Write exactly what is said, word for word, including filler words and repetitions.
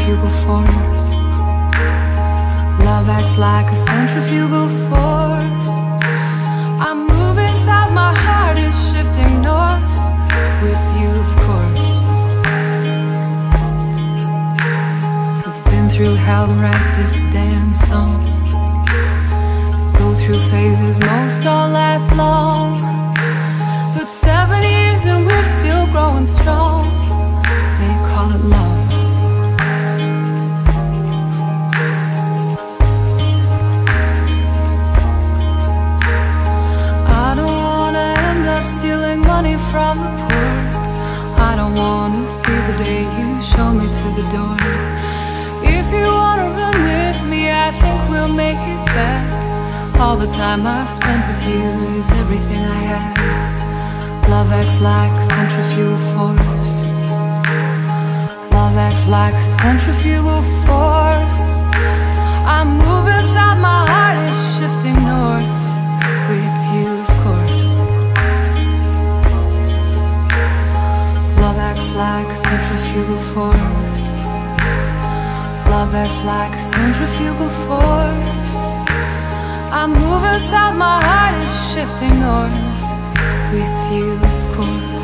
centrifugal force. Love acts like a centrifugal force. I move inside, my heart is shifting north with you, of course. I've been through hell to write this damn song. Go through phases, most don't last long, but seven years and we're still growing strong. They call it love. I don't wanna end up stealing money from the poor. I don't wanna see the day you show me to the door. If you wanna run with me, I think we'll make it back. All the time I've spent with you is everything I have. Love acts like a centrifugal force. Love acts like a centrifugal force. I move inside, my heart is shifting north with you, of course. Love acts like a centrifugal force. Love acts like a centrifugal force. I move inside, my heart is shifting north with you, of course.